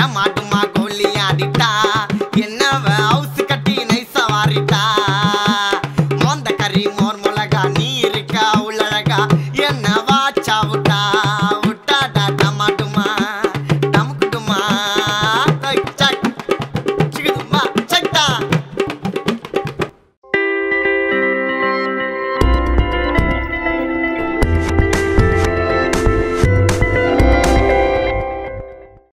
மாட்டுமா கோழி ஆடிட்டா என்னவ ஹவுஸ் கட்டி நைசா வாரிட்டா மோந்த கறி மோர்